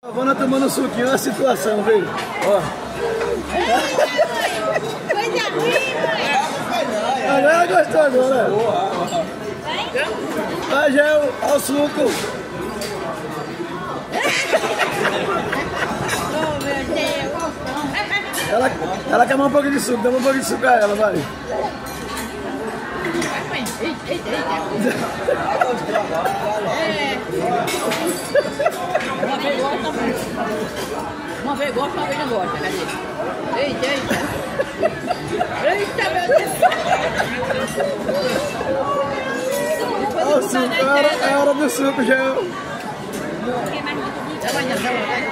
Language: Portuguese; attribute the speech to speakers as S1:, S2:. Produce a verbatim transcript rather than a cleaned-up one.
S1: Giovana tomando suquinho, olha a situação, velho. Ó.
S2: Coisa linda!
S1: Agora gostou agora. Vai, Gel, olha o suco.
S2: Oh, meu Deus!
S1: Ela, ela quer mais um pouquinho de suco, dá um pouquinho de suco a ela, vai.
S2: Eita, eita, eita! É. Uma vez gosta, uma vez gosta, uma vez não gosta, né? Eita, eita! Eita, meu Deus!
S1: Olha o suco, é hora, é hora do suco, Gel.
S2: Vai, vai, vai.